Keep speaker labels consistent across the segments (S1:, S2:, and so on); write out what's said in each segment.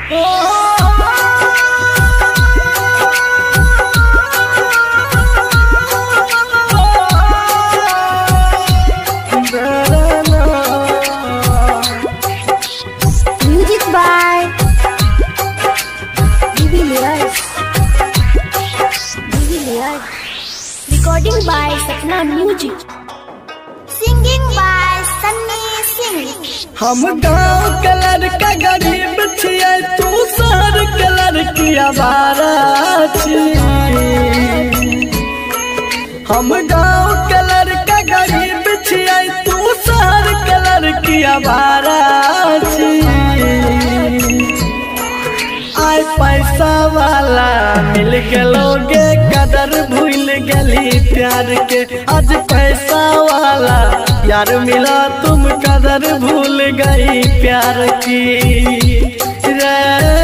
S1: Recording by Sapna Music. Singing by Sunny Singh.
S2: हम गाँव के लड़का गरीब छिए, तू शहर के लड़की आवारा छी। हम गाँव के लड़का गरीब छिए, तू शहर के लड़की आवारा छी। आय पैसा वाला मिल गलोगे, कदर भूल गली प्यार के। आज पैसा वाला यार मिला, तुम कदर भूल गई प्यार की रे।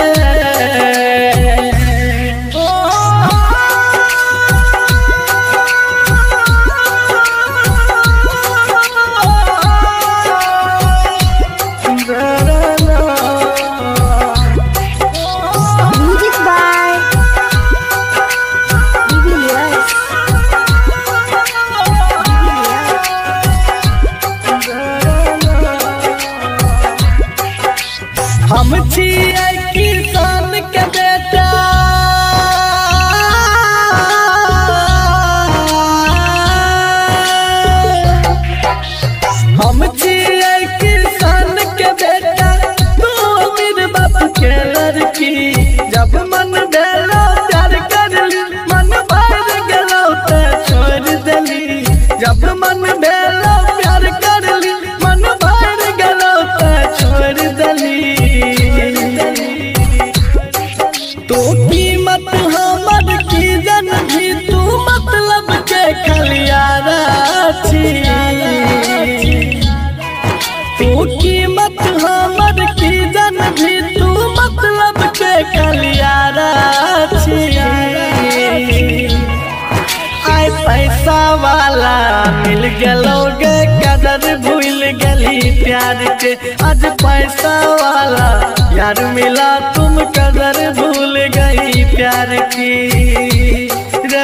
S2: हम छिए किसान के बेटा, हम छिए किसान के बेटा, तू अमीर बाप के लड़की। जब मन भेलो प्यार कर ली, मन भर गेलो तो छोड़ देली। जब मन भेलो प्यार कर ली, मन भर गेलो तो छोड़ देली। तो कीमत हमर की जन भी, तू मतलब के खलियारा छी। तू कीमत हमर की जन भी, तू मतलब के खलियारा छी। आय पैसा वाला मिल गलोगे, कदर भूल गली प्यार के। आज पैसा वाला यार मिला, तुम कदर भूल गई प्यार की रे।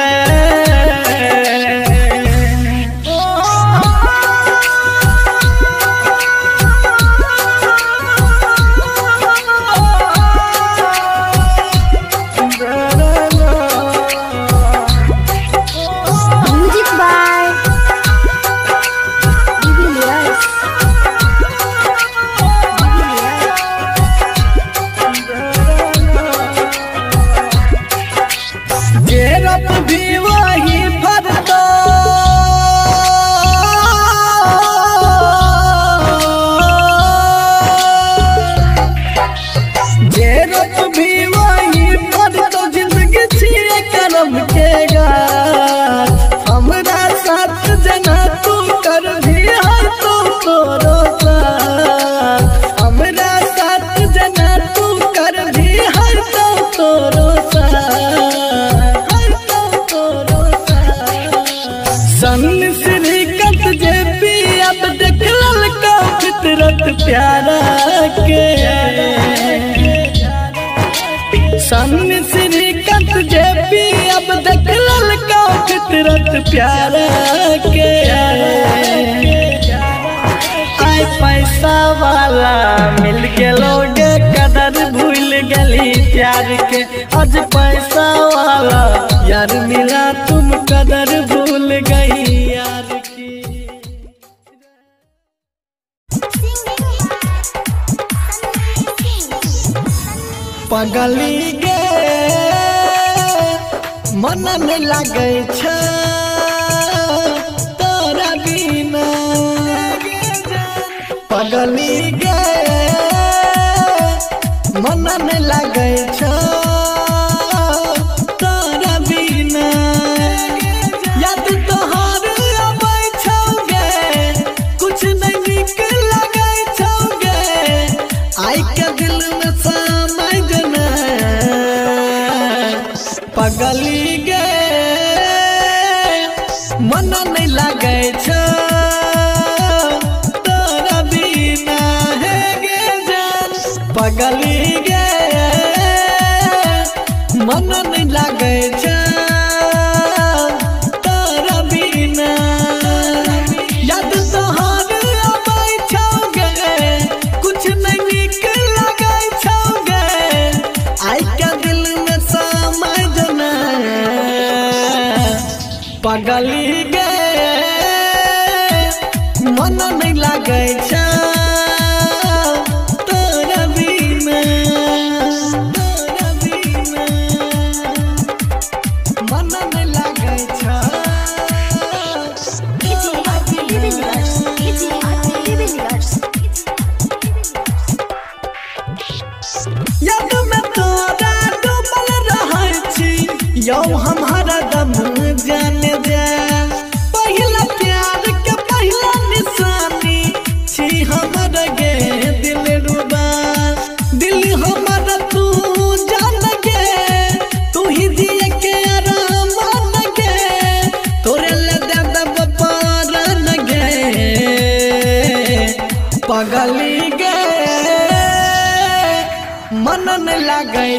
S2: जेरप भी वही भरतो, जेरप भी वही भरतो। जिंदगी छिए करम के गाछ, हमरा साथ जना तू कर भी हर तू तोरो साथ। हमरा साथ जना तू कर भी हर तो तोरो सन श्रीकांत जेपी। अब देख ललका फितरत प्यारा के। सन श्रीकांत जेपी। अब देख ललका फितरत प्यारा के। आय पैसा वाला मिल गलोगे, कदर भूल गली प्यार के। आज पैसा वाला यार मिला, तुम कदर भूल गई यार की। पगली गे मन में लगे छ तोरा बिना। पगली गे मन में लगे छ तोरा बिना। याद तोहार आबै छौगे, कुछ नहीं निक लगे छौगे। आई के दिल में समाय जना। पगली गे मन नहीं लगे छ तोरा बिना हे गे जान। पगली गे मन नहीं लागे तोरा बिना याद तोहर आबै छौगे कुछ नहीं निक लागे छौगे आई के दिल में समझ ना पगली गे मन नहीं लागे तोरा बिना मन नहीं लागे याद में तोरा डूबल रहै छी यौ हम हरदम जाने दे पहिला प्यार के पहिला निशानी छी हमर गे दिल रुबा दिल हमर तू जान गे तू ही दिए के आराम गे तोरे ले दे दब पारन गे पगली गे मन नहीं लागे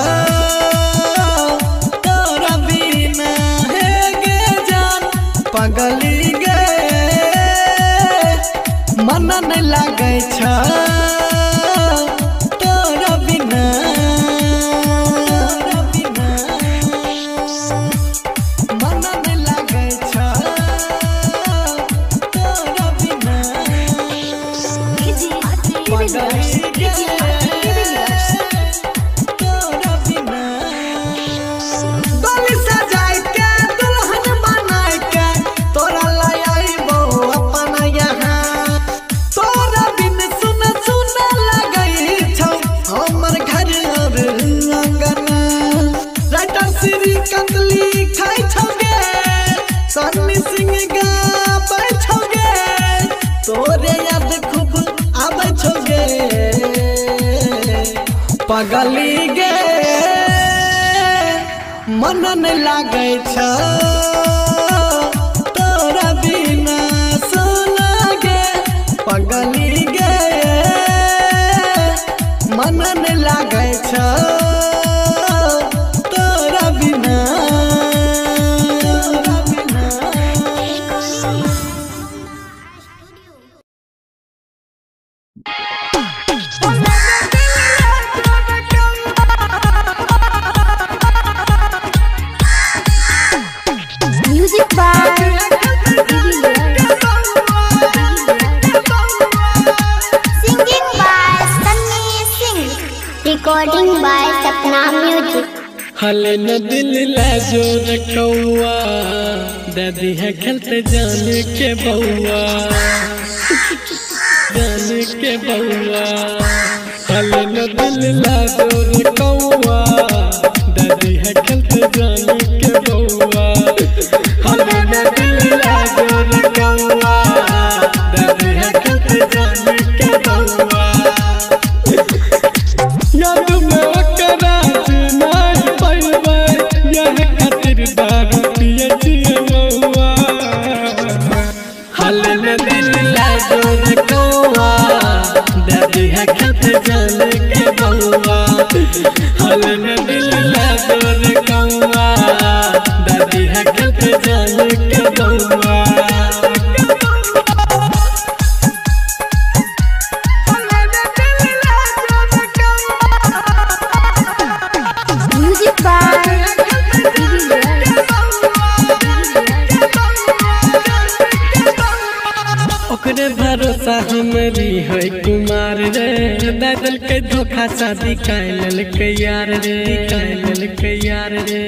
S2: तोरा बिना हे गे जान पगली गे मन नहीं लागे तोरा बिना मन नहीं लागे तोरा बिना पगली गे तोरा बिना डोली सजाई के दुल्हन बनाई के तोरा लाई आइबो अपना यहाँ तोरा बिन सुन सुन लगई छौ हमर घर और अंगना राइटर श्री कंदली खाई छौगे सन्नी सिंह गाबै छौगे तोरे याद खूब आबै छौगे पगली गे मन नहीं लागे तोरा बिना सोना गे पगली गे मन नहीं लागे तोरा बिना
S1: Music by singing by Sunny Singh, recording by Sapna Music.
S2: हले न दिल ला जोर कौआ दादी है खेलते जाने के बउआ जाने के बउआ हले न दिल ला जोर कौआ दादी है खेलते जाने के बउआ हले न दिल ला जोर कौआ दादी है खेलते जाने के बउआ याद में ओकरा नहीं पाइबे यह खातिर दारू पिए छिए बउआ हले न दिल ला जोर कौआ दादी है खेलते जाने के बउआ हले न दिल ला जोर कौआ दादी है खेलते जाने के बउआ
S1: Music by
S2: ओकरे भरोसा हमरी है कुमार रे दादल के धोखा शादी कैल के यार रे कैल के यार रे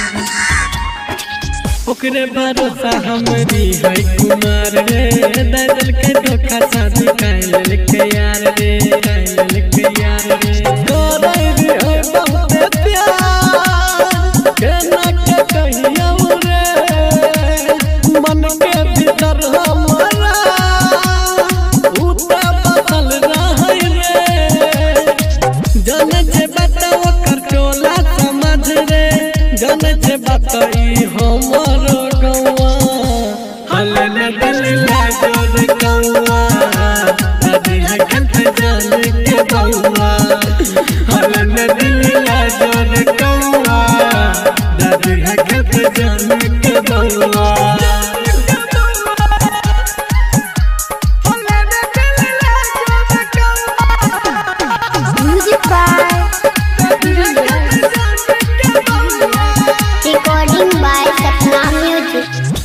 S2: ओकरे भरोसा हमरी है कुमार रे दादल के धोखा शादी कैल के यार रे कैल के यार रे तोरा रे है बहुत प्यार केना के कहियो रे मन के भीतर हमारा उता बदल रहै रे जन जे बताओ कर टोला समझ रे जन जे बताई हमरो गौआ हले न दिल ला जोर कौआ दादी है खेलते जाने के बउआ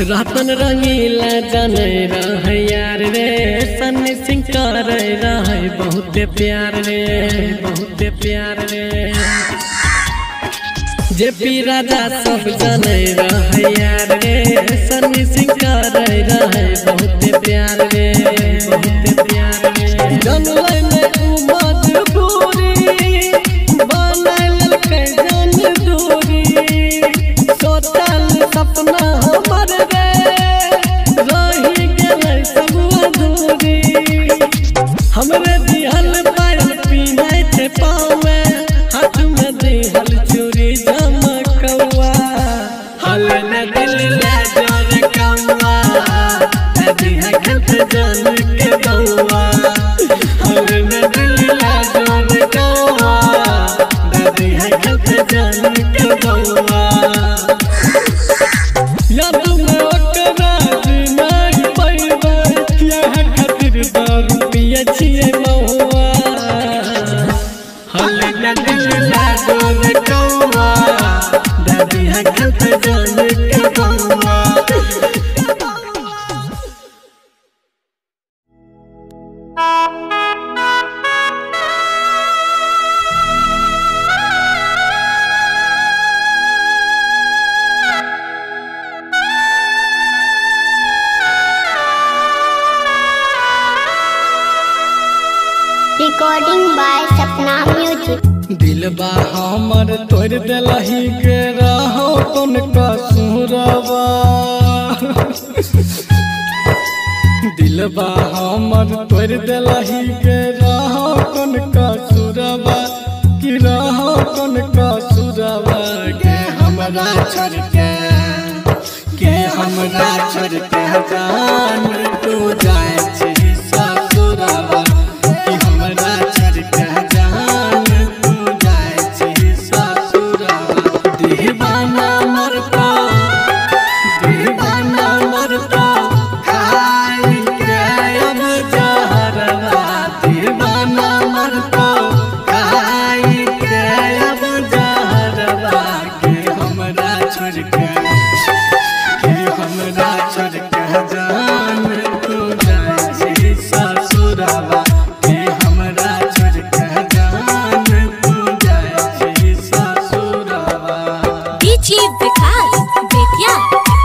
S2: रतन रंगीला जाने रहे यार रे सन्नी सिंह करे रहे बहुत प्यार रे बहुत प्यार रे जेपी राजा सब जाने रहे यार रे सन्नी सिंह करे रहे बहुत प्यार रे बहुत प्यार रे जनले में मजबूरी बनल के जन दूरी सोचल सपना हमर रे रही गेलै सब अधूरी हमरे दिहल पायल पीनाइ थे पाँव में हाथ में दिहल चूड़ी चमकौआ हल न दिल ले जोर कौआ नदी है खत जान के बउआ हल न दिल ले जोर कौआ नदी है खत जान के बउआ याद में ओकरा नहीं पैबे यहाँ खातिर दारू पिए छिए महुआ हल न दिल ले जोर कौआ दादी है खत जान के बउआ
S1: Recording by Sapna Music.
S2: दिलबा हमर तोड़ देलही के रहो कौन कसूरवा दिलबा हमर तोड़ देलही के रहो कौन कसूरवा कि रहो कौन कसूरवा के हमरा छोड़ के हमरा छोड़ के जान तू जाए छी ससुरवा कि हमरा छोड़ के जान तू जाए छी ससुरवा दीवाना मरता खाई के अब जहरवा दीवाना मरता खाई के अब जहरवा के हमरा छोड़ के जान तू जाए छी ससुरवा के हमरा छोड़ के जान तू जाए छी ससुरवा
S3: डीजे विकास बेतिया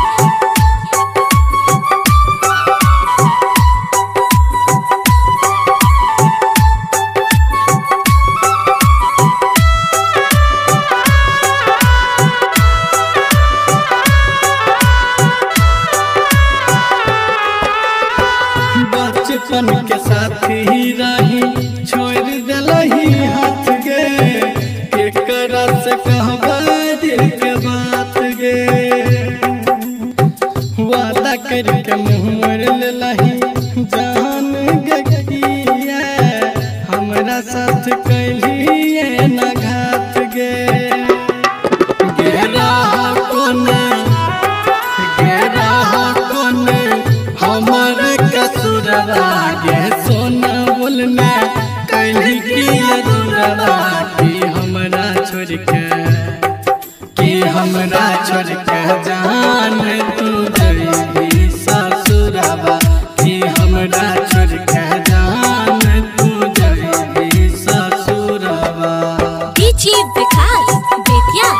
S2: बचपन के साथी रही छोड़ दिलही हाथ गे केकरा से कहबा दिल के बात गे वादा करके मुँह मोड़ लेलही जान गे किया हमरा साथ कैलिए न घात गे गेरा कोने हमर कसूरवा गे सोना बोलना कैली की अधूरवा कि हमरा छोड़ के जान तू जइबी ससुरवा कि हमरा छोड़ के जान तू जइबी ससुरवा
S3: डीजे विकास बेतिया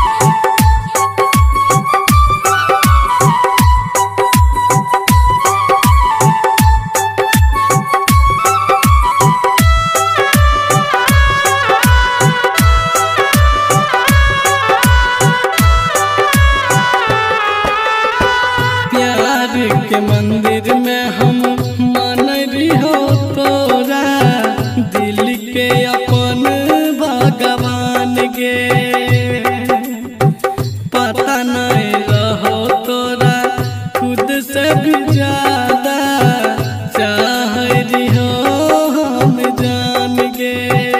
S2: प्यार के मंदिर में हम मान रही तोरा दिल के अपन भगवान गे पता नहीं रहो तोरा खुद से भी ज्यादा चाह रही हम जान गे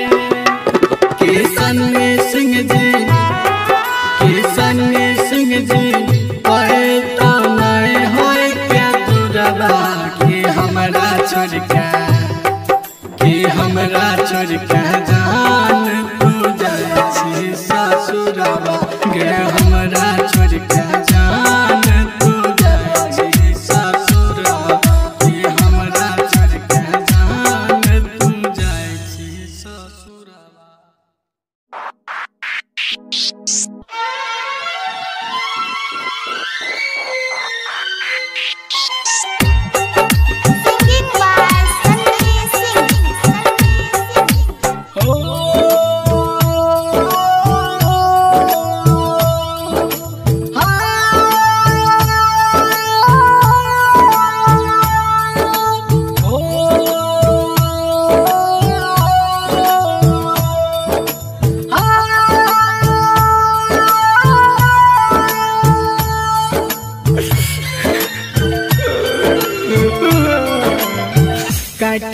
S2: किशन सिंह जी हमरा छोड़ के जान तू जाए छी ससुरवा गे हमरा छोड़ के जान तू जाए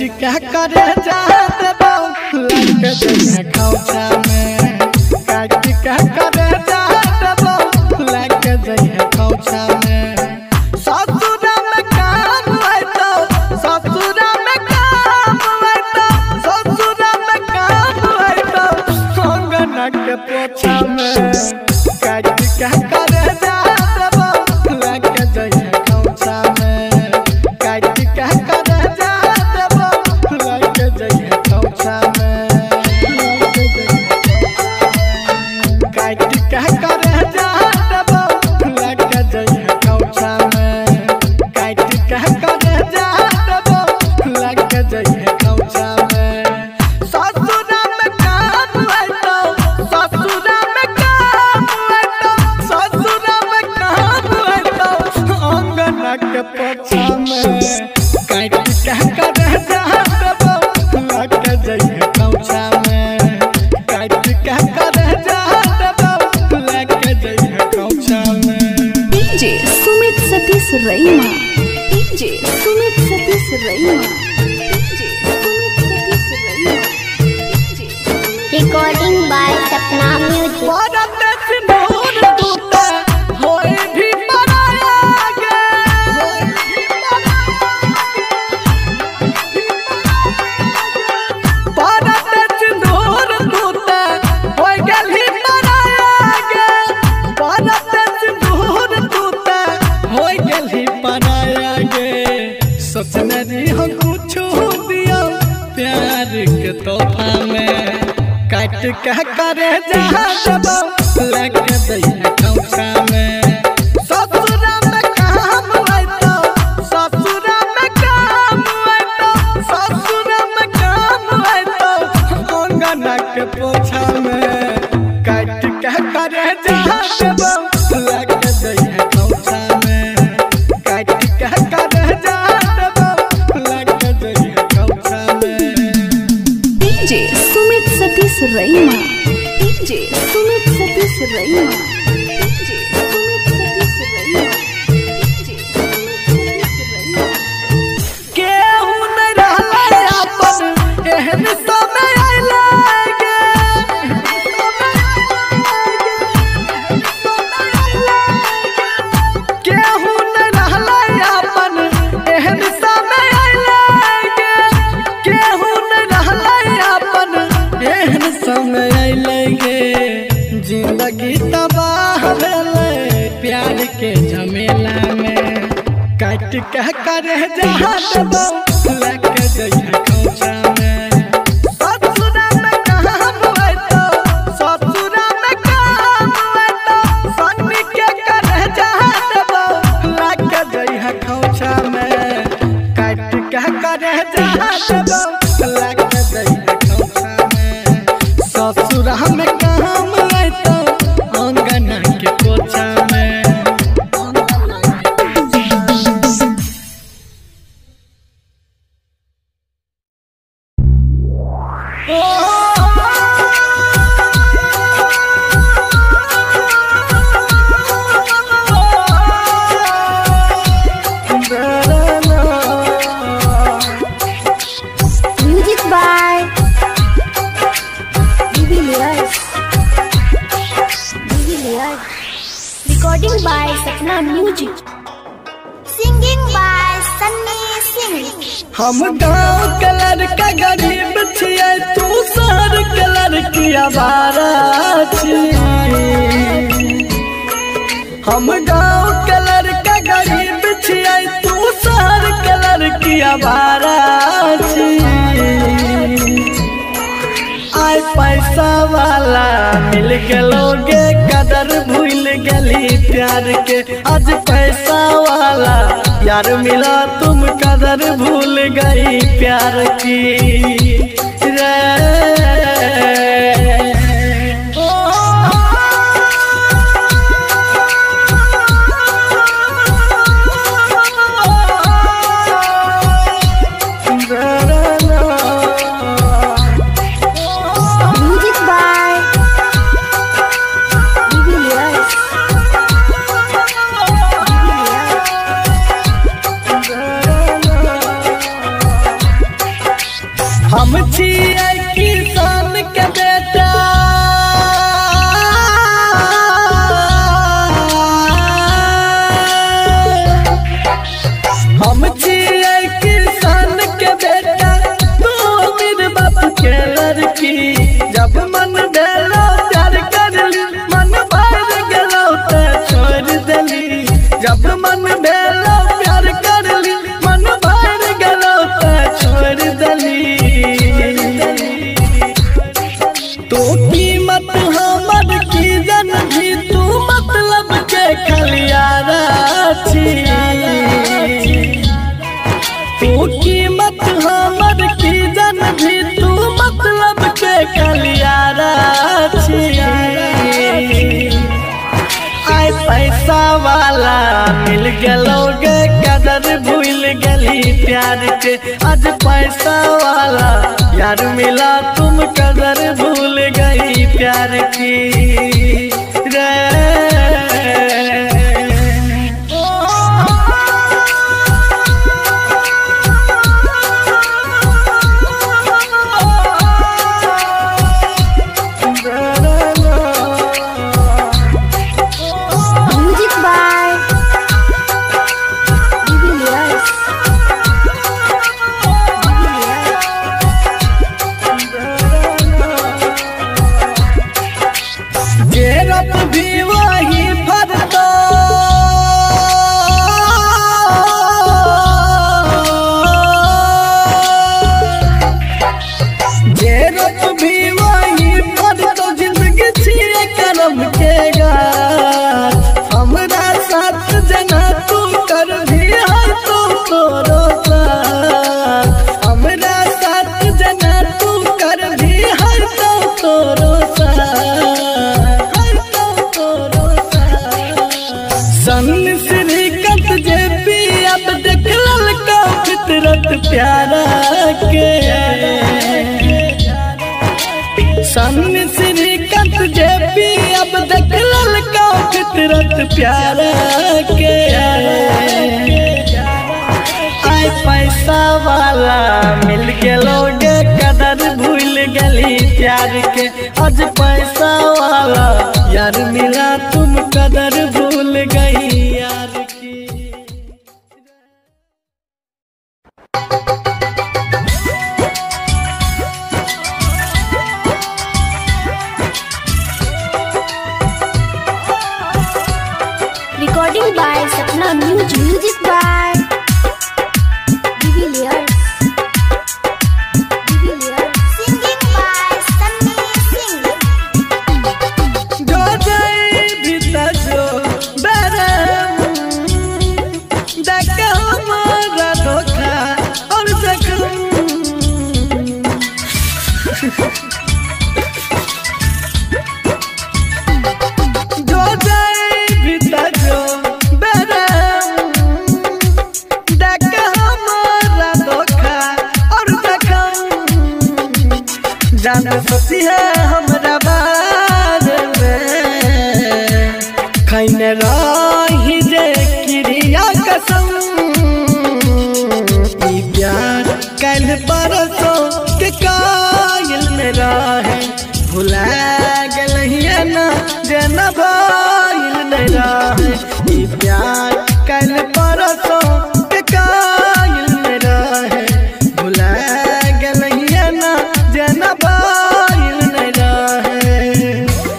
S2: क्या करे जात बाऊ लग जइहे खौचा में काट क्या करे जात बाऊ लग जइहे खौचा में ससुरा में काम है तो ससुरा में काम है तो ससुरा में काम है तो अंगना के पोछा में काट क्या करे जात बाऊ लग जइहे खौचा में काट क्या करे जात बाऊ लग जइहे खौचा में काट क्या करे जात बाऊ लग जइहे खौचा में काट क्या करे जात बाऊ लग जइहे खौचा में ससुरा में काम है तो ससुरा में काम है तो ससुरा में काम है तो अंगना के पोछा में काट क्या करे जात बाऊ लग जइहे खौचा में काट क्या करे जात बाऊ लग जइहे खौचा में
S4: DJ Sumit Satish Raima DJ Sumit Satish Raima DJ Sumit Satish Raima DJ
S1: Recording by Sapna Music.
S2: भारत सिंदूर टूटे होए भी पराया गे भारत सिंदूर टूटे होए गली पराया गे भारत सिंदूर टूटे होए गली पराया गे सोचने दी हो कुछ दिया प्यार के तोहफा में काट क्या करे जात बाऊ लग जइहे खौचा में ससुरा में काम है तो ससुरा में काम है तो ससुरा में काम है तो अंगना के पोछा में काट क्या करे जात बाऊ लग जइहे खौचा में काट क्या करे जात बाऊ लग जइहे खौचा में
S4: DJ Sumit Satish Raima DJ Sumit Satish Raima DJ Sumit Satish Raima DJ Sumit Satish Raima
S2: केहू नहीं रहले अपन एहन समय आइले गे केहू नहीं रहले अपन एहन समय आइले गे केहू नहीं रहले अपन एहन समय आइले गे जिंदगी तबाह भेले प्यार के झमेला में काट क्या करे जात बाऊ लग जइहे खौचा में ससुरा में काम है तो ससुरा में काम है तो सन्नी के करे जात बाऊ लग जइहे खौचा में काट क्या करे जात बाऊ लग जइहे खौचा में ससुरा में काम है तो अंगना के पोछा में
S1: Music by Bibi Lias. Recording by Sapna Music. Singing by Sunny Singh.
S2: हम गाँव के लड़का गरीब छियै तू शहर के लड़की आवारा छियै हम गाँव के लड़का गरीब छियै तू शहर के लड़की आवारा छियै आय पैसा वाला मिल गेलोगे कदर भूल गली प्यार के आज पैसा वाला यार मिला तुम कदर भूल गई प्यार की
S1: Music by Bibi Lias.
S2: जब मन भेलो प्यार करली मन भर गेलो ते छोड़ देली जब मन भेलो प्यार करली मन भर गेलो ते छोड़ देली तो कीमत हमर की जन भी तू मतलब के खलियारा छी तू कीमत हमर की जन भी तू मतलब के खलियारा छी आय पैसा वाला मिल गेलो गे कदर भूल गली प्यार के आज पैसा वाला यार मिला तुम कदर भूल गई प्यार की रे भी वही फरतो जेरत भी वही फरतो जिंदगी छिए करम के गाछ हमरा साथ जना तू कर भी हर तो तोरो साथ हमरा साथ जना तू कर भी हर तो तोरो फितरत प्यारा के सामने श्रीकांत जे पी अब देख ललका फितरत प्यारा के आय पैसा वाला मिल गेलो गे कदर भूल गली प्यार के आज पैसा वाला यार मिला तुम कदर भूल गई यार की
S1: Recording by Sapna Music. Music by Divilliers. Singing by Sunny Singh.
S2: जो जाए भीतर जो बरम देख हमारा धोखा और जख्म जो जाए भीतर जो बरम देख हमारा धोखा और जख्म जान सोची है हमरा बारे में खैन रही जे क्रिया कसम ई प्यार कल परसों के कायल में रहे भुला गलिए ना जेना भाईल में रहे ई प्यार कल परसों के कायल में रहे भुला गलिए ना जेना भाईल में रहे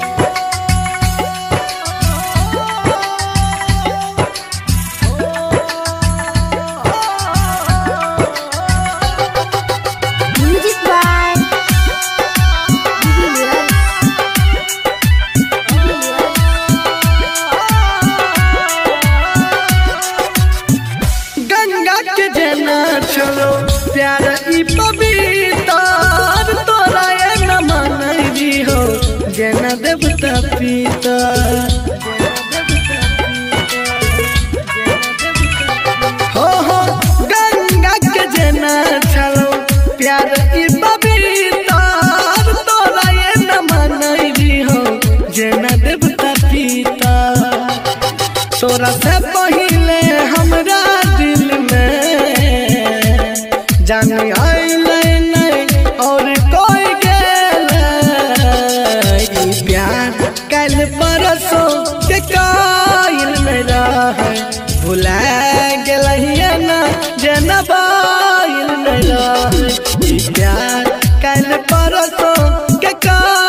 S1: Music by Divilliers.
S2: गंगा के जना चलो प्यार ई पवित्र तोरा ये न मनई हो जना देवता पिता हो गंगा के जना चलो प्यार ई पवित्र तोरा ये न मनई हो जना देवता पिता तोरा से पहिले हमरा दिल में जान आइले नहीं और कोई गेले ई प्यार कल परसों के कायल में रहे भुला गेलिए ना जना बाईल में रहे ई प्यार कल परसों के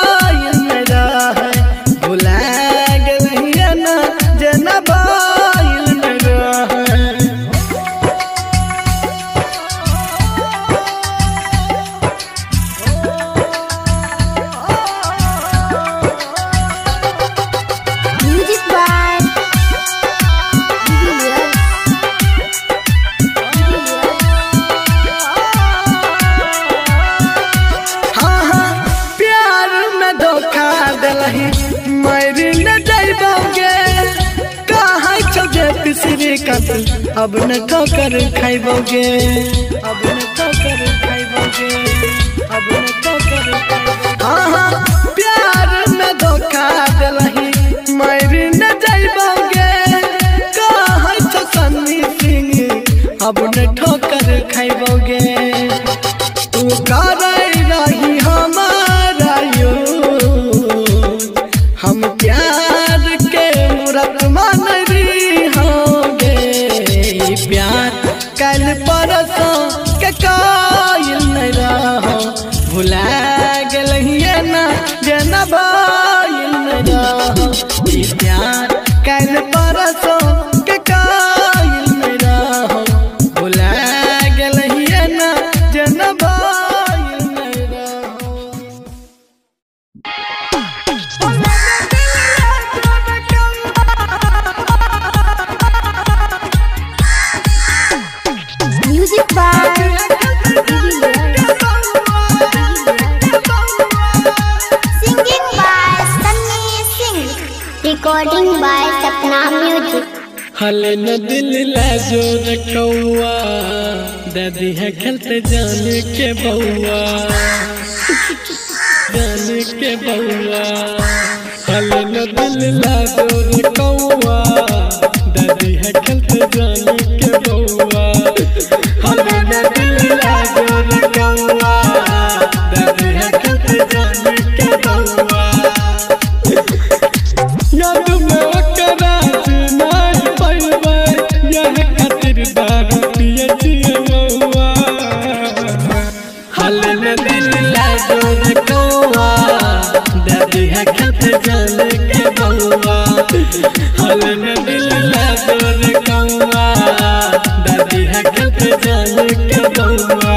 S2: बात अब न ठोकर खाइबोगे, अब न ठोकर खाइबोगे, अब न ठोकर खाइबोगे। हाँ प्यार में धोखा दिलही मारी न जाइबोगे, कहै छ सन्नी सिंह अब न ठोकर खाइबोगे। तू करे रही हमारा यूज, हम प्यार के मूरत मान रही होंगे। प्यार कल परसों के कायल नहीं रहो, भुला गलिए ना जना बायल नहीं रहो। प्यार कल परसों के कायल नहीं रहो, भुला गलिए ना जना बायल नहीं रहो।
S1: Music by Singing by Sunny Singh. Recording by Sapna Music.
S2: हले न दिल ला जोर कौआ, दादी है खेलते जाने के बउआ, जाने के बउआ। हले न दिल ला जोर कौआ, दादी है खेलते जाने के बउआ। हले न दिल ला जोर कौआ, दादी है खेलते जाने के बउआ। याद में ओकरा नहीं पाइबे, यह खातिर दारू पिए छिए महुआ। हले न दिल ला जोर कौआ, दादी है खेलते जाने के बउआ। हले न दिल ला जोर कौआ, दादी है खेलते जाने के बउआ।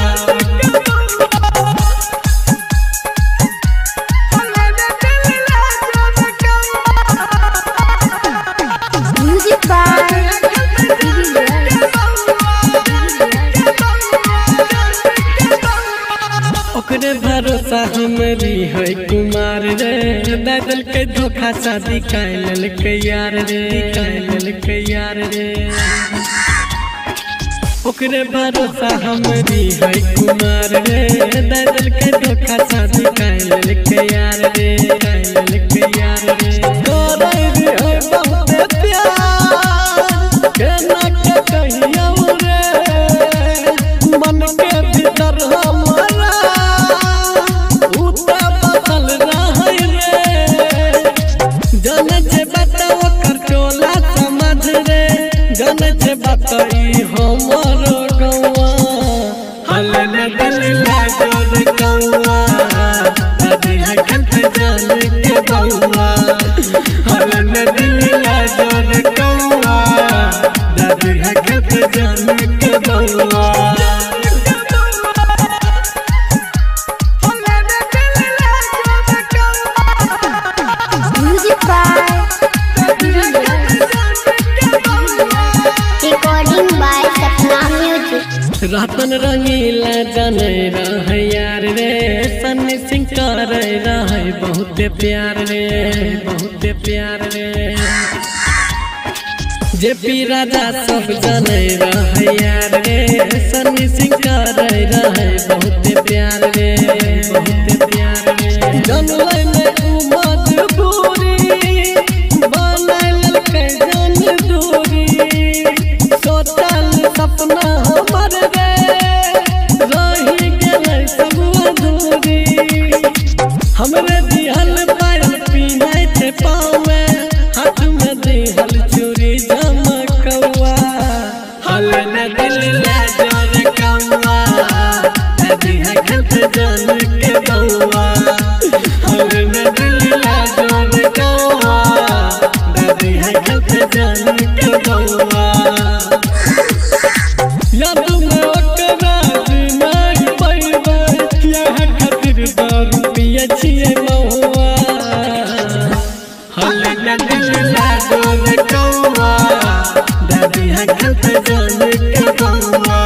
S1: Music by
S2: ओकरे भरोसा हमरी है कुमार रे, दादल के धोखा शादी कैल के यार रे, कैल के यार रे। ओकरे भरोसा हमरी है कुमार रे, दादल के धोखा शादी कैल के यार रे, कैल के यार रे। तोरे रे है बहुत प्यार, केना के कहियो रे, मन के भीतर हमारा उता बदल रहै रे। जाने छे बताओ कर टोला समझ रे, जाने छे बताई हमरो गौआ। हले न दिल ला जोर कौआ, दादी है खेलते जाने के बउआ। हले न दिल ला जोर कौआ, दादी है खेलते जाने के बउआ।
S1: Music by Recording by Sapna Music.
S2: रतन रंगीला जाने रहे यार रे, सन्नी सिंह करे रहे बहुत प्यार रे, बहुत प्यार रे। जेपी राजा सब जाने रहे यार रे, सन्नी सिंह करे रहे बहुत प्यार रे, बहुत प्यार रे। जनलै में मजबूरी, बनल के जान दूरी, सोचल सपना हमर रे, रही गेलै सब अधूरी। हमरे दिहल पायल पीनाइ थे पाँव में, हाथ में दिहल चूड़ी चमकौआ। हले न दिल ला जोर कौआ, दादी है खेलते जाने के बउआ। हले न दिल ला जोर कौआ, दादी है खेलते जाने के बउआ। याद में ओकरा नहीं पाइबे, यह खातिर दारू पिए छिए महुआ। हले न दिल ला जोर कौआ, दादी है खेलते जाने के बउआ।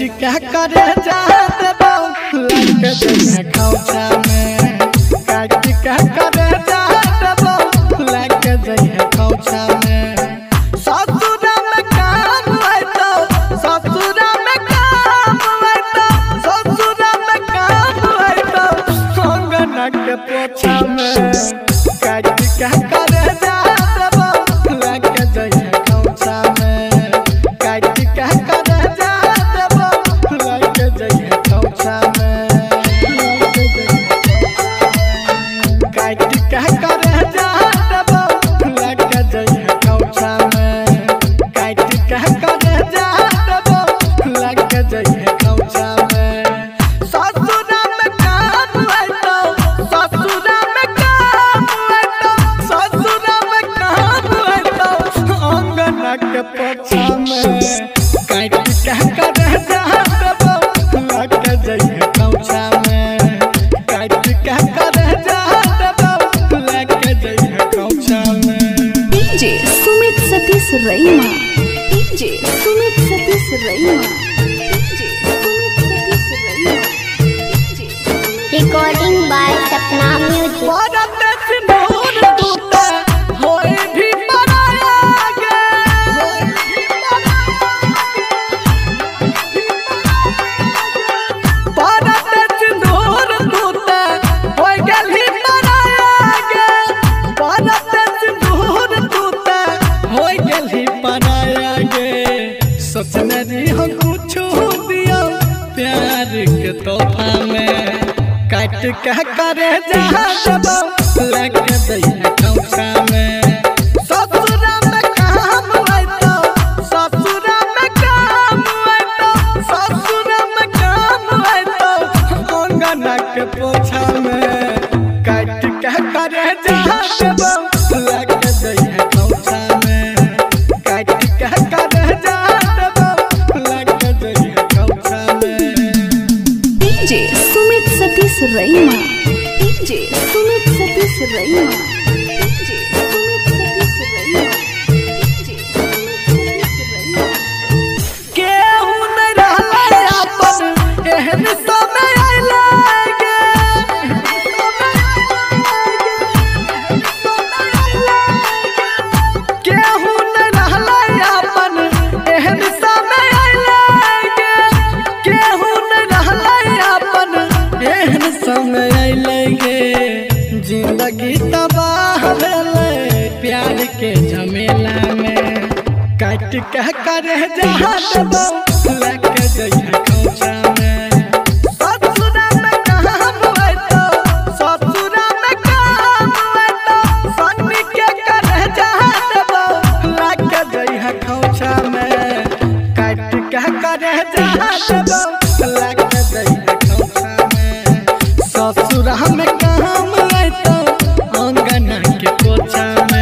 S2: क्या करे जा देबो लग जइहे खौचा में काट क्या करे जा देबो लग जइहे खौचा में ससुरा में काम है तो ससुरा में काम है तो ससुरा में काम है तो अंगना के पोछा में काट क्या करे जा देबो लग जइहे खौचा में काट क्या करे जा देबो लग जइहे खौचा में काट क्या करे जा देबो लग जइहे खौचा में काट क्या करे जा देबो लग जइहे खौचा में ससुरा में काम है तो ससुरा में काम है तो ससुरा में काम है तो अंगना के पोछा में काट क्या करे जा देबो लग जइहे खौचा में काट क्या करे जा देबो लग जइहे खौचा में
S4: DJ Sumit Satish Raima DJ Sumit Satish Raima DJ Sumit Satish Raima DJ
S1: Recording by Sapna Music.
S2: परत सिंदूर टूटे होए भी पराया गे परत सिंदूर टूटे होए गेली पराया गे परत सिंदूर टूटे होए गेली पराया गे सोचने रही हो कुछ दिया प्यार के तोहफा में काट क्या करे जा देबो लग जइहे खौचा में ससुरा में काम है तो ससुरा में काम है तो ससुरा में काम है तो अंगना के पोछा में काट क्या करे जा देबो लग जइहे खौचा में काट क्या करे जा देबो लग जइहे खौचा में
S4: DJ Sumit Satish Raima DJ Sumit Satish Raima DJ Sumit Satish Raima DJ Sumit Satish Raima
S2: केहू नहीं रहले अपन एहन समय आइले गे केहू नहीं रहले अपन एहन समय आइले गे केहू नहीं रहले अपन एहन समय आइले गे जिंदगी तबाह भेले प्यार के झमेला में काट क्या करे जा देबो लग जइहे खौचा में ससुरा में काम है तो ससुरा में काम है तो सन्नी के करे जा देबो लग जइहे खौचा में काट क्या करे जा देबो लग जइहे खौचा में ससुरा में काम है तो अंगना के पोछा में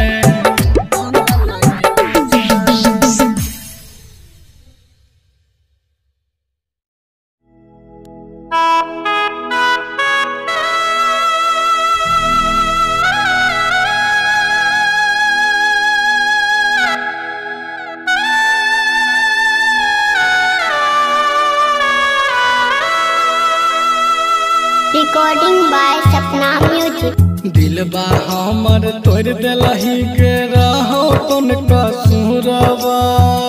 S1: Recording by Sapna Music.
S2: दिलबा हमर तोड़ देलही के रहो कोन कसूरवा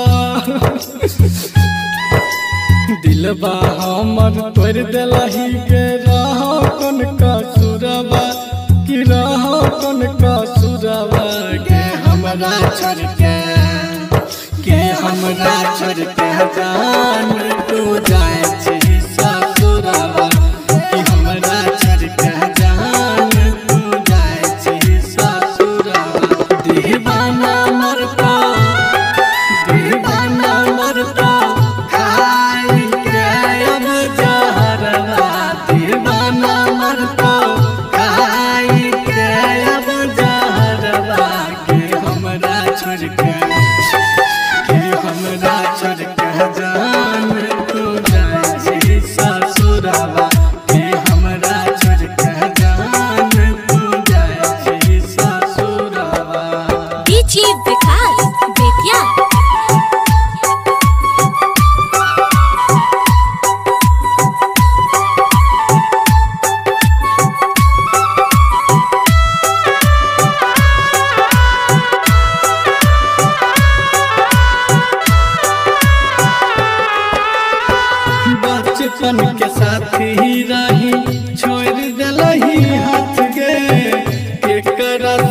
S2: दिलबा हमर तोड़ देलही के रहो कोन कसूरवा कि रहो कोन कसूरवा के हमरा छोड़ के हमरा छोड़ के जान तू जाए छी ससुरवा कि हमरा छोड़ के जान तू जाए छी ससुरवा दीवाना मरता खाई के अब जहरवा दीवाना मरता खाई के अब जहरवा के हमरा छोड़ के हमरा छोड़ के जान तू जाए छी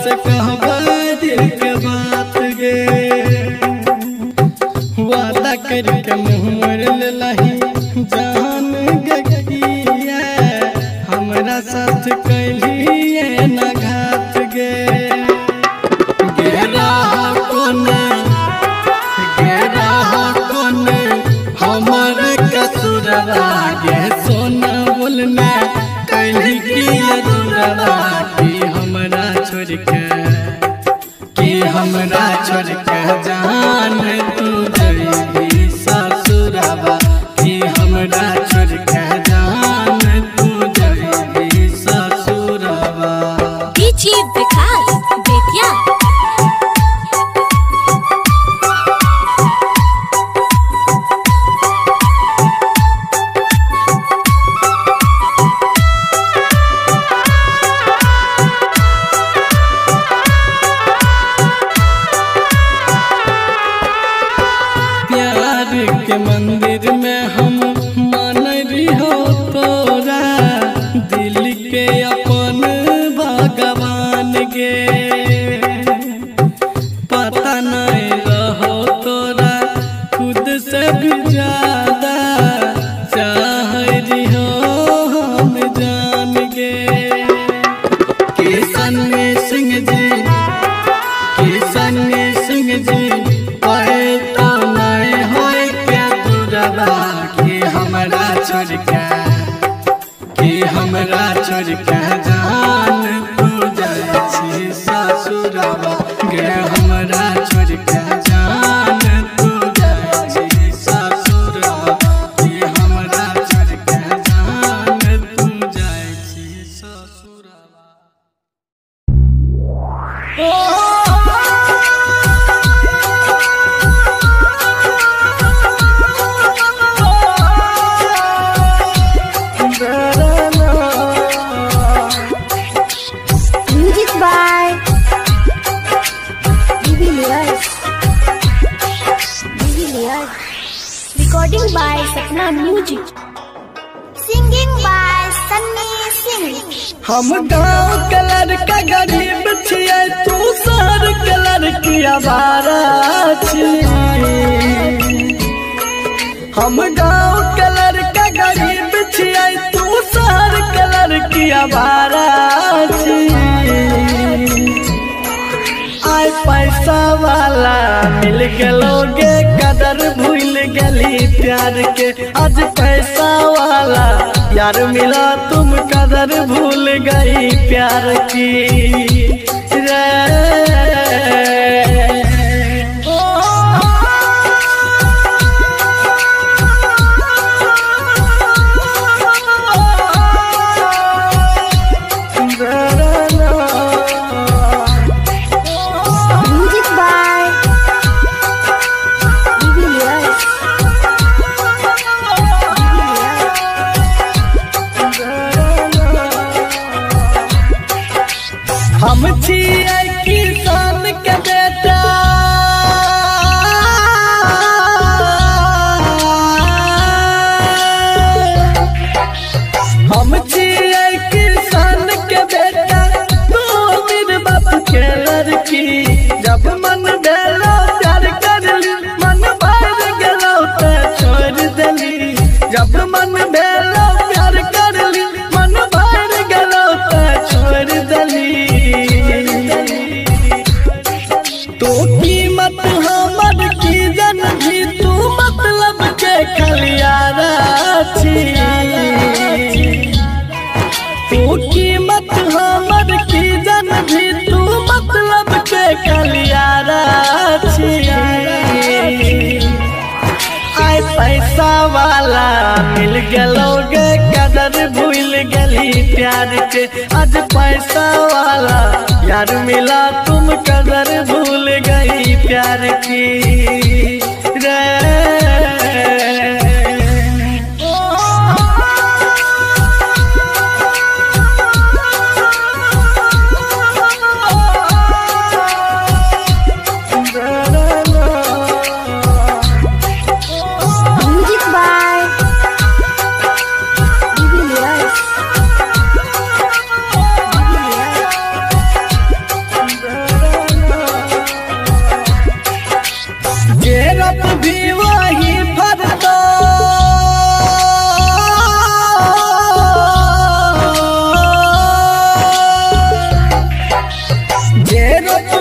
S2: से कहबा दिल के बात गे वादा करके मुँह मोड़ लही जान गकिया हमरा साथ कैलिए न घात गे गेरा कोने हमर कसुरवा गे सोना बोलना कैली की अधूरवा कि हमरा छोड़ के जान तू जइबी ससुरवा कि हमरा छोड़ के जान तू जइबी ससुरवा।
S3: डीजे विकास बेतिया
S2: के मंदिर में हम मान रही तोरा दिल के अपन भगवान गे पता नहीं रहो तोरा खुद से भी ज्यादा चाह रही हो हम जान गे किशन सिंह जी हमरा छोड़ के जान तू जाइछी ससुरवा गे हमरा छोड़ के जान तू जाइछी ससुरवा गे हमरा छोड़ के जान तू जाइछी ससुरवा।
S1: Recording by Sapna Music. Singing by Sunny Singh.
S2: हम गाँव के लड़का गरीब छियै तू शहर के लड़की आवारा छियै हम गाँव के लड़का गरीब छियै तू शहर के लड़की आवारा छियै आय पैसा वाला मिल गलोगे कदर भूल गली प्यार के आज पैसा वाला यार मिला तुम कदर भूल गई प्यार की रे हम छियै किसान के बेटा हम छियै किसान के बेटा तू अमीर बाप के लड़की जब मन भेलो प्यार करली मन भर गेलो ते छोड़ देली जब मन भेलो प्यार करली मन भर गेलो ते छोड़ देली तो कीमत हमर की जन भी तू मतलब के खलियारा छी तो कीमत हमर की जन भी तू मतलब के खलियारा छी आय पैसा वाला मिल गलोगे कदर भूल गली प्यार के आज पैसा वाला यार मिला तुम कदर भूल गई प्यार की रे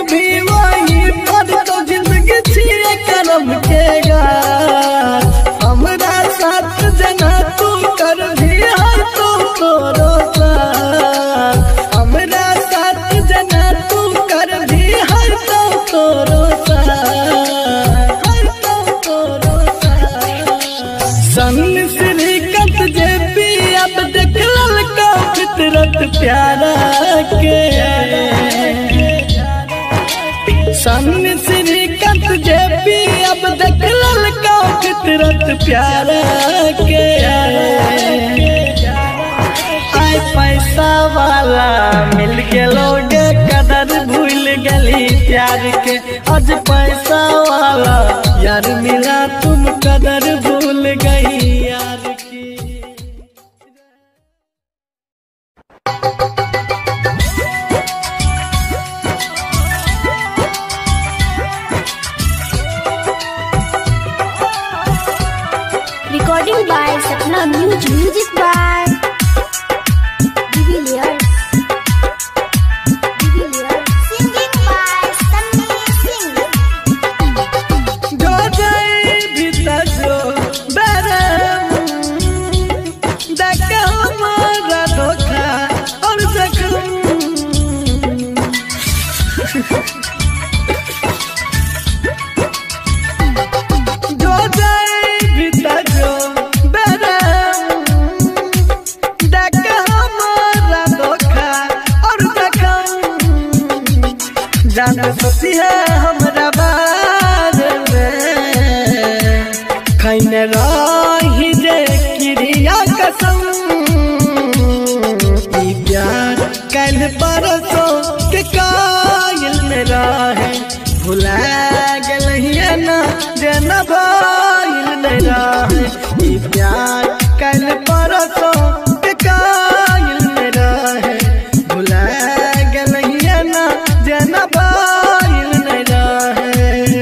S2: भी वही पर तो जिंदगी छिए करम के गाछ हमरा साथ जना तू कर भी हर तो तोरो साथ हमरा साथ जना तू कर भी हर तो तोरो साथ हर तो तोरो साथ सन श्रीकांत जे भी अब देख ललका फितरत प्यारा के सन श्रीकांत जे भी अब देख ललका फितरत प्यारा के आय पैसा वाला मिल गेलोगे कदर भूल गली प्यार के आज पैसा वाला यार मिला तुम कदर भूल गई यार की।
S1: Recording by Sapna Music. Music by Divilliers. Singing by Sunny Singh.
S2: जो जाए भीतर जो बरम देख हमारा धोखा और जख्म जो जाए भीतर जो बरम देख हमारा धोखा और जख्म जान सोची है हमरा बारे में खैन रही जे क्रिया कसम ई प्यार कल परसों के कायल में रहे भुला गलिए ना जन भाईल में रहे ई प्यार कल परसों के कायल में रहे भुला गलिए ना जन भाईल में रहे।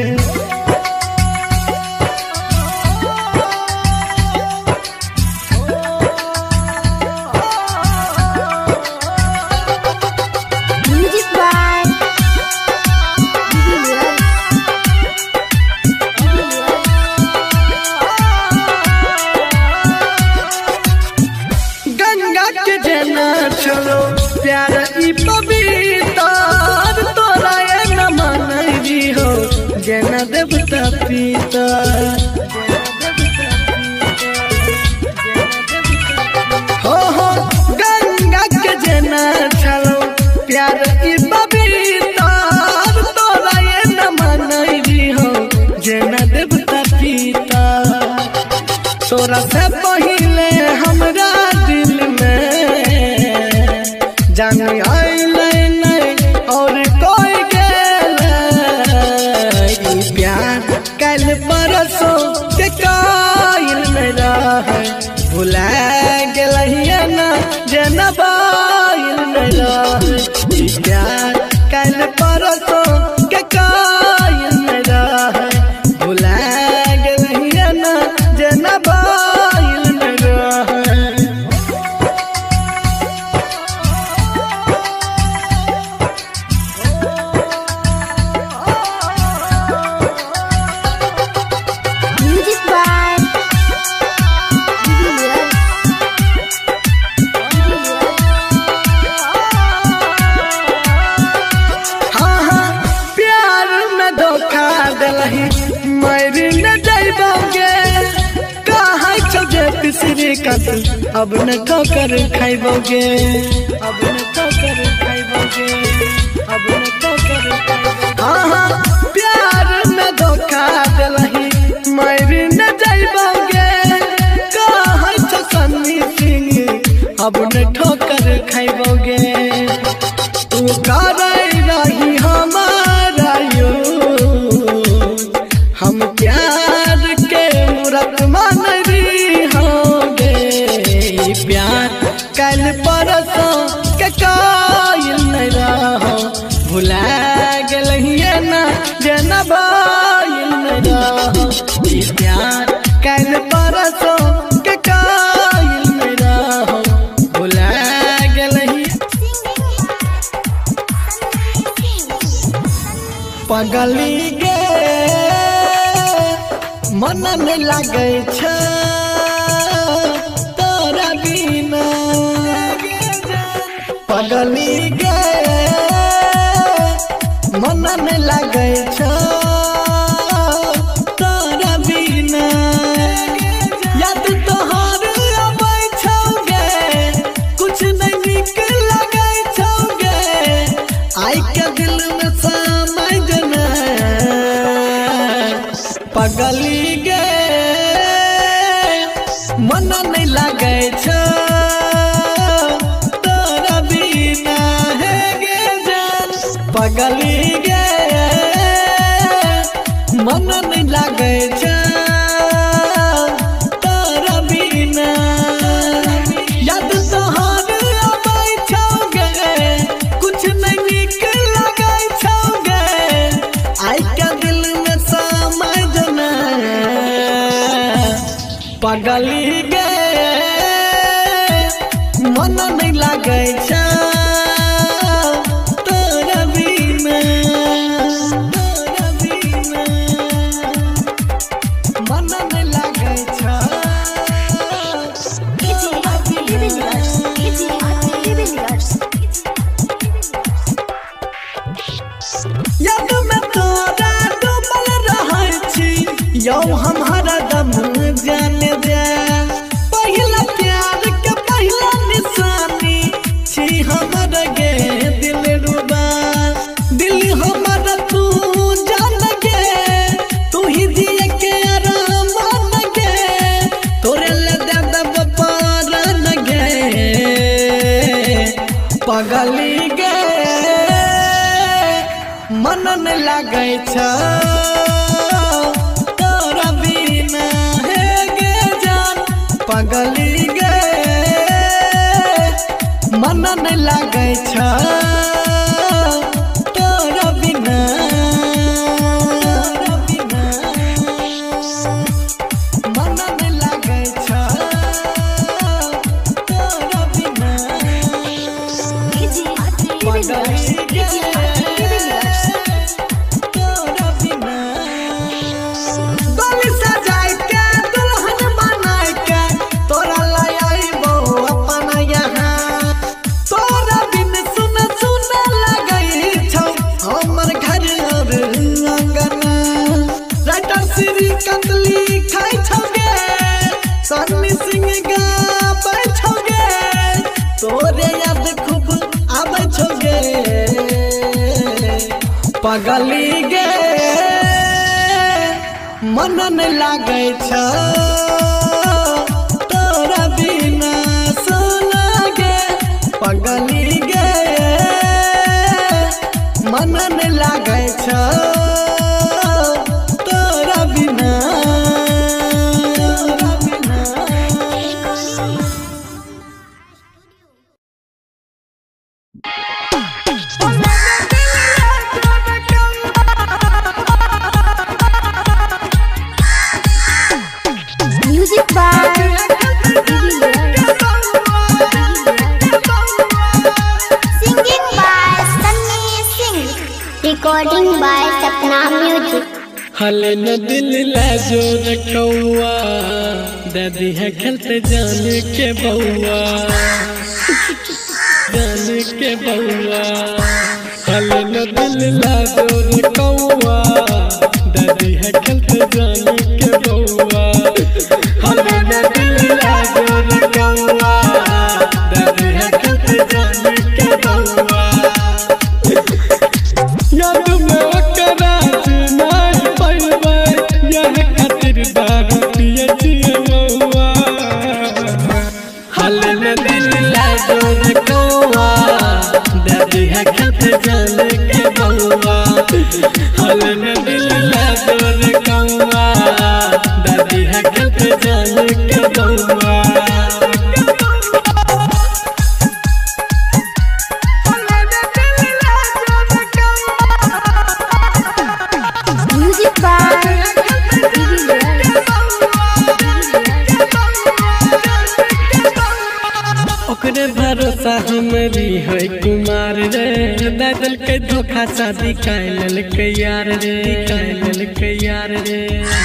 S1: Music by Divilliers.
S2: गंगा के जना चलो प्यार ई पवित्र तोरा ये न मनरी हो जना देवता पिता हो गंगा के जना चलो प्यार ई पवित्र तोरा ये न मनरी हो जना देवता पिता तोरा से पहिले हमरा दिल में जान आइले नहीं और कोई गेले ई प्यार कल परसों के कायल में रहे भुला गलिए ना जनबाइल में रहे ई प्यार कल परसों के कायल में रहे भुला गलिए ना जनबाइल में रहे।
S1: Music by Divilliers.
S2: हाँ हाँ प्यार में धोखा दिलही मर न जाइबोगे कहाँ चौजे पिसरी कत अब न ठोकर खाइबोगे अब न ठोकर खाइबोगे अब न ठोकर खाइबोगे। हाँ हाँ प्यार में धोखा दिलही मर न जाइबोगे कहाँ चौ सन्नी सिंह अब न ठोकर खाइबोगे तू करे रही हमारा यो हम प्यार के मूरत मान रही होंगे प्यार कल परसों के कायल नहीं रहो भुला गलिए ना जनबाइल में रहो प्यार कल परसों के कायल में रहो भुला गलिए। पगली गे मन में लगे छ तोरा बिना पगली गे मन में लगे छ तोरा बिना याद तोहर आबै छौगे कुछ नहीं निक लगे छौगे आई के दिल में समय जना पगली गे मन नहीं लगे छ तोरा बिना है गे जान पगली गे मन नहीं लगे छ तोरा बिना याद तोहर आबै छौगे कुछ नहीं निक लगे छौगे आई के दिल में समय जना पगली गे मन नहीं लगे छ तोरा बिना मन नहीं लगे छ याद में तोरा डूबल रहै छी यौ हम हरदम जाने जा पहिला प्यार के पहिला निशानी छी हमर गे दिल रुबा दिल हमर तू जान गे तू ही दिए के आराम गे तोरे ले दे दब पारन गे पगली गे मन नहीं लगे छ तोरा बिना है गे जान पगली गे मन नहीं लगे छ तोरा बिना मन नहीं लगे छ तोरा बिना पगली गे तोरा बिना डोली सजाय के दुल्हन बनाय के तोरा लै आइबो अपन यहाँ तोरा बिन सुन सुन लगै छौ हमर घर और अंगना राइटर श्री कंदली खाय छौगे सन्नी सिंह गाबै छौगे तोरे याद खूब आबै छौगे पगली गे मन नहीं लगे छ तोरा बिना सोना गे पगली गे मन नहीं लगे छ तोरा बिना
S1: Music by singing by Sunny Singh, recording by Sapna Music.
S2: हले न दिल ला जोर कौआ दादी है खेलते जाने के बउआ जाने के बउआ हले न दिल ला जोर कौआ दादी है खेलते जाने के बउआ हले न दिल ला जोर कौआ दादी है खेलते जाने के बउआ याद में ओकरा नहीं पाइबै यह खातिर दारू पिए छिए बउआ हले न दिल ला जोर कौआ दादी है खेलते जाने के बउआ हले न दिल ला जोर कौआ दादी है खेलते जाने के बउआ
S1: Music by
S2: ओकरे भरोसा हमरी है कुमार रे दादल के के धोखा शादी कैल के यार रे कैल के यार रे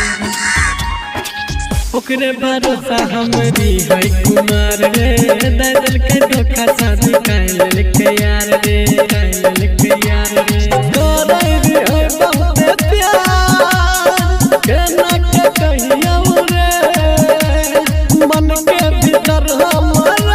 S2: ओकरे भरोसा हमरी है कुमार रे दिल के धोखा शादी कैल के यार रे कैल के यार रे करे रे बहुत प्यार केना के कहिया रे मन के भीतर हमारा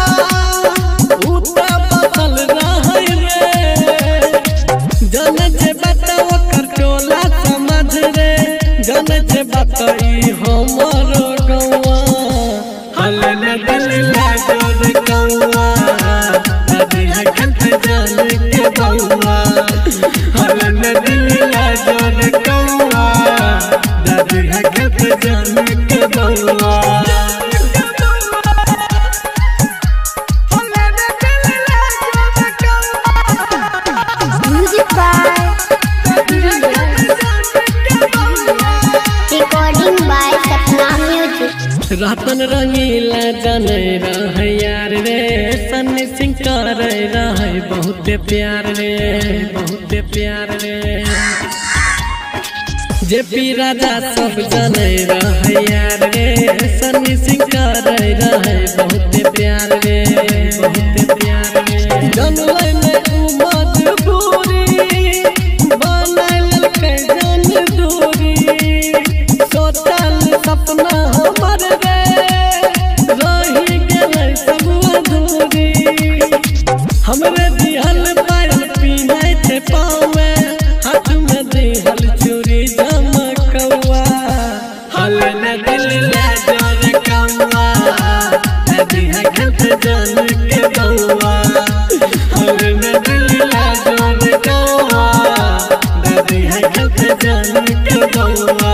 S2: उता बदल रहा रे जाने जे बताओ कर टोला समझ रे जाने जे बताई हमरो गौवा हलन दिल लागल गौवा अभी हकत जान के गौवा हलन दिल लागल गौवा अभी हकत जान के गौवा
S1: music by recording by Sapna music.
S2: रातन रंगीला जाने रह यार रे सन्नी सिंह कर रह बहुत प्यार रे बहुत प्यार रे जेपी राजा सब जाने रह यार रे सन्नी सिंह कर रह बहुत प्यार रे बहुत प्यार रे जनले में मजबूरी बनल के जान दूरी सोचल सपना हमर रे रही गेलै सब अधूरी हमरे दिहल पायल पीनाइ थे पाँव में हाथ में दिहल चूड़ी चमकौआ हलन दिल लागल कौआ अभी हकत जान के गौआ हलन दिल लागल कौआ अभी हकत जान के गौआ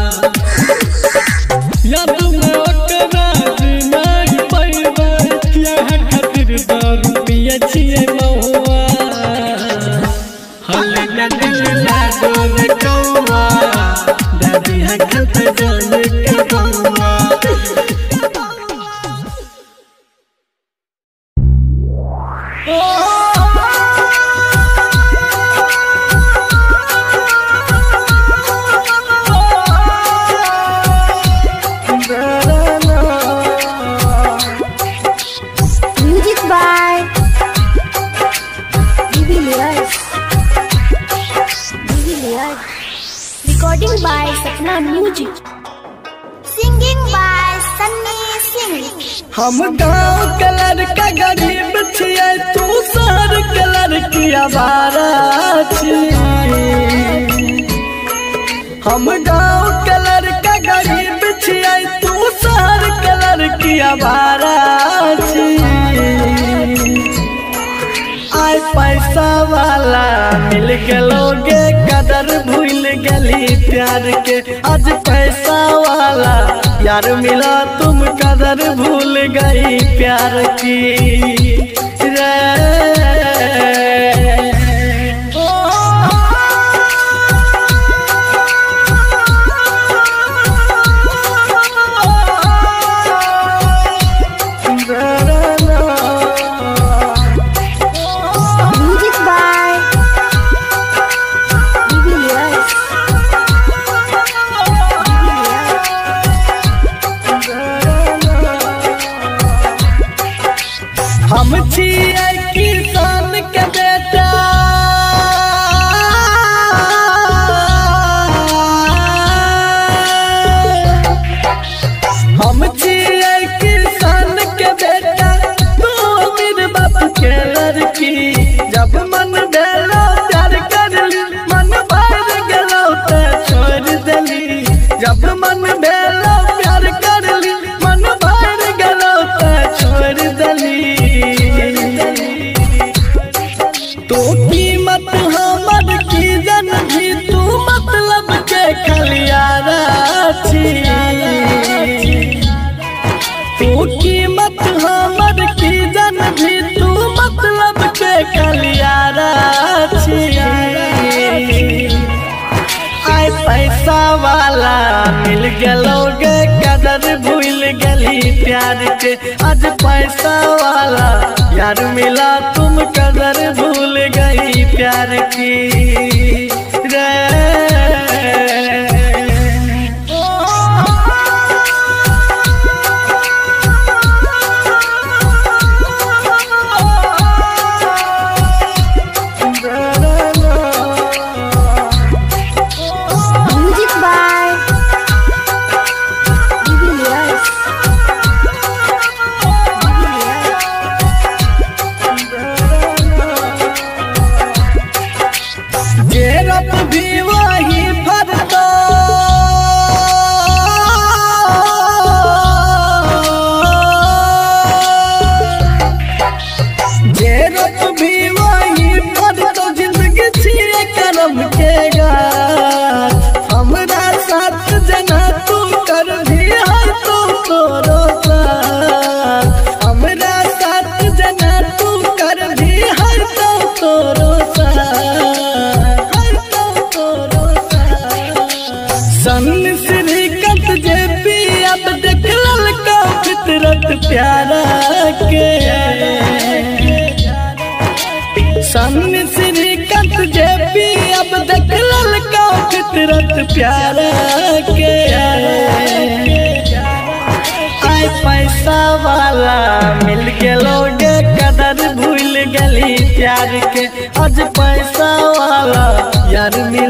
S2: याद में ओकरा नहीं पैबे यहाँ खातिर दारू पिए छिए महुआ हलन दिल लागल कौआ दादी हकत जान के गौआ
S1: music by recording by Sapna music. Singing by Sunny Singh.
S2: हम गाँव के लड़का गरीब छियै तू शहर के लड़की आवारा छियै हम गाँव के लड़का गरीब छियै तू शहर के लड़की आवारा छियै आय पैसा वाला मिल गेलोगे कदर भूल गली प्यार के आज पैसा वाला यार मिला तुम कदर भूल गई प्यार की रे
S1: म्यूजिक बाय
S2: हम छियै किसान के बेटा हम छियै किसान के बेटा तू अमीर बाप के लड़की जब मन भेलो प्यार करली मन भर गेलो त छोड़ देली जब मन भेलो प्यार करली मन भर गेलो त छोड़ देली तो कीमत हमर की जन भी तू मतलब के खलियारा तू कीमत हमर की जन भी तू मतलब के खलियारा आय पैसा वाला मिल गेलोगे कदर भूल गली प्यार के। आज पैसा वाला यार मिला तुम कदर भूल गई प्यार की रे। भी वही भरता जेरत भी वही भरता जिंदगी छिए करम के गाछ। हमरा साथ जना तू कर भी हर तो तोरो साथ। हमरा साथ जना तू कर भी हर तो तोरो श्रीकंठ जे पी अब देख ललका फितरत प्यारा के। सन्नी श्रीकंठ जे पी अब देख ललका फितरत प्यारा के। आय पैसा वाला मिल गेलोगे कदर भूल गली प्यार के। आज पैसा वाला यार